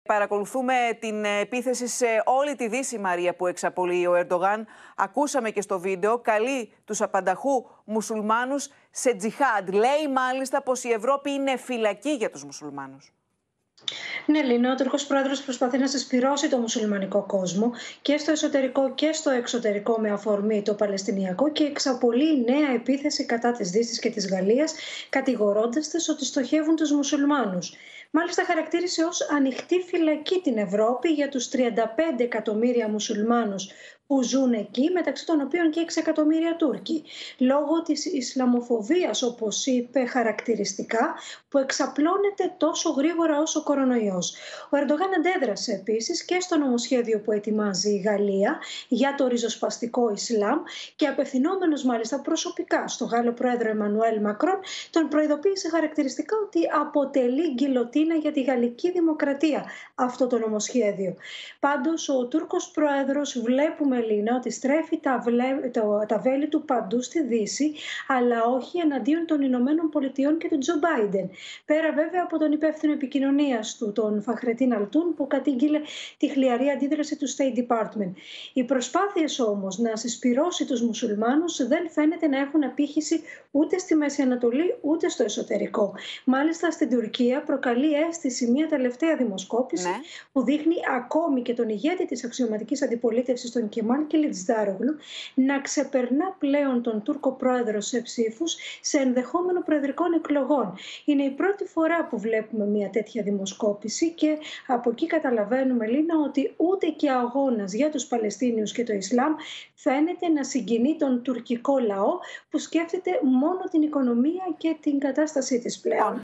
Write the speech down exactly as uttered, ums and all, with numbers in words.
Παρακολουθούμε την επίθεση σε όλη τη Δύση, Μαρία, που εξαπολύει ο Ερντογάν. Ακούσαμε και στο βίντεο, καλεί τους απανταχού μουσουλμάνους σε τζιχάντ. Λέει μάλιστα πως η Ευρώπη είναι φυλακή για τους μουσουλμάνους. Ναι, Λίνα, ο Τούρκος πρόεδρος προσπαθεί να συσπυρώσει το μουσουλμανικό κόσμο και στο εσωτερικό και στο εξωτερικό με αφορμή το Παλαιστινιακό και εξαπολύει νέα επίθεση κατά της Δύσης και της Γαλλίας, κατηγορώντας τις ότι στοχεύουν τους μουσουλμάνους. Μάλιστα χαρακτήρισε ως ανοιχτή φυλακή την Ευρώπη για τους τριάντα πέντε εκατομμύρια μουσουλμάνους που ζουν εκεί, μεταξύ των οποίων και έξι εκατομμύρια Τούρκοι, λόγω της Ισλαμοφοβίας, όπως είπε χαρακτηριστικά, που εξαπλώνεται τόσο γρήγορα όσο ο κορονοϊός. Ο Ερντογάν αντέδρασε επίσης και στο νομοσχέδιο που ετοιμάζει η Γαλλία για το ριζοσπαστικό Ισλάμ και απευθυνόμενος μάλιστα προσωπικά στο Γάλλο πρόεδρο Εμμανουέλ Μακρόν, τον προειδοποίησε χαρακτηριστικά ότι αποτελεί γκιλοτίνα για τη γαλλική δημοκρατία αυτό το νομοσχέδιο. Πάντως, ο Τούρκος πρόεδρος βλέπουμε, Λίνα, ότι στρέφει τα, βλέ... τα βέλη του παντού στη Δύση, αλλά όχι εναντίον των Ηνωμένων Πολιτειών και του Τζο Μπάιντεν. Πέρα βέβαια από τον υπεύθυνο επικοινωνίας του, τον Φαχρετίν Αλτούν, που κατήγγειλε τη χλιαρή αντίδραση του State Department. Οι προσπάθειες όμως να συσπυρώσει τους μουσουλμάνους δεν φαίνεται να έχουν απήχηση ούτε στη Μέση Ανατολή ούτε στο εσωτερικό. Μάλιστα στην Τουρκία προκαλεί αίσθηση μια τελευταία δημοσκόπηση, ναι, που δείχνει ακόμη και τον ηγέτη της αξιωματικής αντιπολίτευσης, τον Κεμάλ Κιλιτζντάρογλου, να ξεπερνά πλέον τον Τούρκο πρόεδρο σε ψήφους σε ενδεχόμενο προεδρικών εκλογών. Είναι η πρώτη φορά που βλέπουμε μια τέτοια δημοσκόπηση και από εκεί καταλαβαίνουμε, Λίνα, ότι ούτε και αγώνας για τους Παλαιστίνιους και το Ισλάμ φαίνεται να συγκινεί τον τουρκικό λαό, που σκέφτεται μόνο την οικονομία και την κατάστασή της πλέον.